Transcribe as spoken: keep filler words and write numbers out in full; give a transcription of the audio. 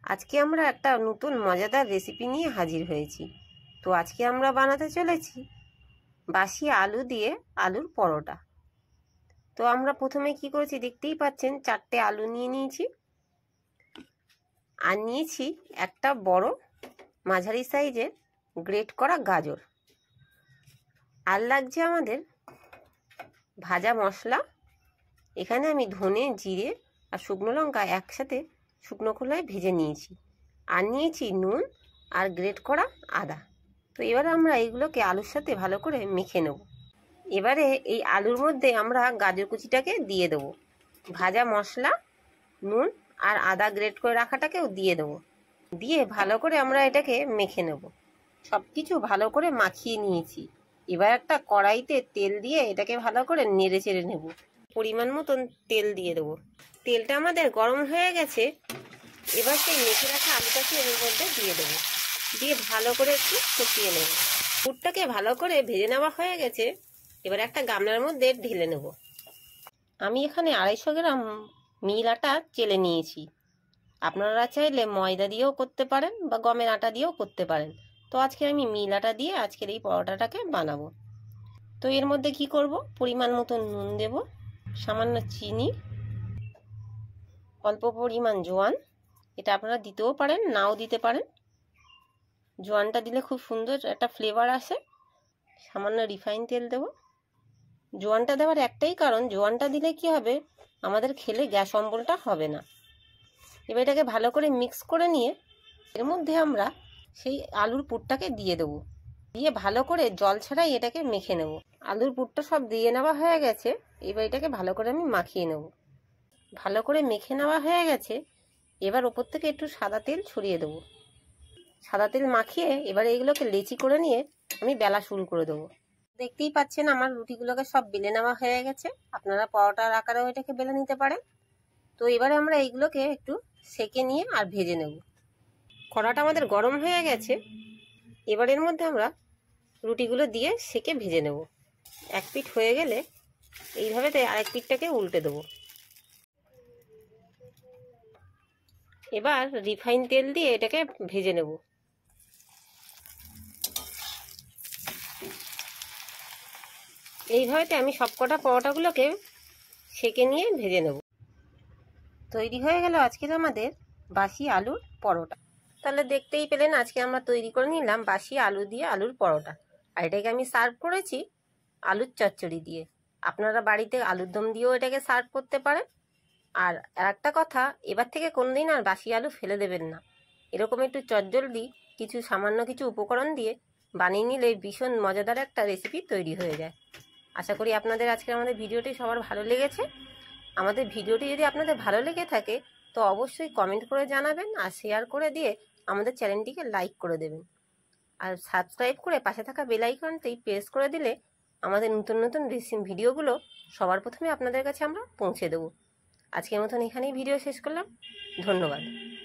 আজকে আমরা একটা নতুন মজাদার রেসিপি নিয়ে হাজির হয়েছি। তো আজকে আমরা বানাতে চলেছি বাসি আলু দিয়ে আলুর পরোটা। তো আমরা প্রথমে কি করেছি দেখতেই পাচ্ছেন, চারটে আলু নিয়ে নিয়েছি আর নিয়েছি একটা বড় মাঝারি সাইজের গ্রেট করা গাজর। আর লাগছে আমাদের ভাজা মশলা। এখানে আমি ধনে, জিরে আর শুকনো লঙ্কা একসাথে শুকনো খোলায় ভেজে নিয়েছি। আর নিয়েছি নুন আর গ্রেট করা আদা। তো এবারে আমরা এইগুলোকে আলুর সাথে ভালো করে মেখে নেব। এবারে এই আলুর মধ্যে আমরা গাজর কুচিটাকে দিয়ে দেবো, ভাজা মশলা, নুন আর আদা গ্রেট করে রাখাটাকেও দিয়ে দেবো। দিয়ে ভালো করে আমরা এটাকে মেখে নেব। সব কিছু ভালো করে মাখিয়ে নিয়েছি। এবার একটা কড়াইতে তেল দিয়ে এটাকে ভালো করে নেড়ে চেড়ে নেব। পরিমাণ মতন তেল দিয়ে দেবো। তেলটা আমাদের গরম হয়ে গেছে। এবার সেই মেখে রাখা আলুটাকে এর মধ্যে দিয়ে দেবো, দিয়ে ভালো করে একটু ফুটিয়ে নেব। পুরটাকে ভালো করে ভেজে নেওয়া হয়ে গেছে। এবার একটা গামলার মধ্যে ঢেলে নেব। আমি এখানে আড়াইশো গ্রাম মিল আটা চেলে নিয়েছি। আপনারা চাইলে ময়দা দিয়েও করতে পারেন বা গমের আটা দিয়েও করতে পারেন। তো আজকে আমি মিল আটা দিয়ে আজকের এই পরোটাটাকে বানাবো। তো এর মধ্যে কি করব, পরিমাণ মতো নুন দেব, সামান্য চিনি, অল্প পরিমাণ জোয়ান। এটা আপনারা দিতেও পারেন, নাও দিতে পারেন। জোয়ানটা দিলে খুব সুন্দর একটা ফ্লেভার আসে। সামান্য রিফাইন তেল দেব। জোয়ানটা দেওয়ার একটাই কারণ, জোয়ানটা দিলে কি হবে, আমাদের খেলে গ্যাস অম্বলটা হবে না। এবার এটাকে ভালো করে মিক্স করে নিয়ে এর মধ্যে আমরা সেই আলুর পুরটাকে দিয়ে দেবো। দিয়ে ভালো করে জল ছাড়াই এটাকে মেখে নেব। আলুর পুরটা সব দিয়ে নেওয়া হয়ে গেছে। এবার এটাকে ভালো করে আমি মাখিয়ে নেব। ভালো করে মেখে নেওয়া হয়ে গেছে। এবার ওপর থেকে একটু সাদা তেল ছড়িয়ে দেবো। সাদা তেল মাখিয়ে এবার এইগুলোকে লেচি করে নিয়ে আমি বেলা শুরু করে দেবো। দেখতেই পাচ্ছেন আমার রুটিগুলোকে সব বেলে নেওয়া হয়ে গেছে। আপনারা পরোটার আকারেও এটাকে বেলে নিতে পারেন। তো এবারে আমরা এইগুলোকে একটু সেকে নিয়ে আর ভেজে নেব। কড়াটা আমাদের গরম হয়ে গেছে। এবার এর মধ্যে আমরা রুটিগুলো দিয়ে সেকে ভেজে নেব। এক পিঠ হয়ে গেলে এইভাবে আরেক পিঠটাকে উল্টে দেবো। এবার রিফাইন তেল দিয়ে এটাকে ভেজে নেব। এইভাবে আমি সবকটা পরোটাগুলোকে সেকে নিয়ে ভেজে নেব। তৈরি হয়ে গেল আজকের আমাদের বাসি আলুর পরোটা। তাহলে দেখতেই পেলেন আজকে আমরা তৈরি করে নিলাম বাসি আলু দিয়ে আলুর পরোটা। আর এটাকে আমি সার্ভ করেছি আলুর চচ্চড়ি দিয়ে। আপনারা বাড়িতে আলুর দম দিয়েও এটাকে সার্ভ করতে পারেন। আর একটা কথা, এবার থেকে কোনোদিন আর বাসি আলু ফেলে দেবেন না। এরকম একটু চটজলদি কিছু সামান্য কিছু উপকরণ দিয়ে বানিয়ে নিলে ভীষণ মজাদার একটা রেসিপি তৈরি হয়ে যায়। আশা করি আপনাদের আজকে আমাদের ভিডিওটি সবার ভালো লেগেছে। আমাদের ভিডিওটি যদি আপনাদের ভালো লেগে থাকে তো অবশ্যই কমেন্ট করে জানাবেন আর শেয়ার করে দিয়ে আমাদের চ্যানেলটিকে লাইক করে দেবেন। আর সাবস্ক্রাইব করে পাশে থাকা বেল আইকনটি প্রেস করে দিলে আমাদের নতুন নতুন রেসিপি ভিডিওগুলো সবার প্রথমে আপনাদের কাছে আমরা পৌঁছে দেবো। আজকের মতন এখানেই ভিডিও শেষ করলাম। ধন্যবাদ।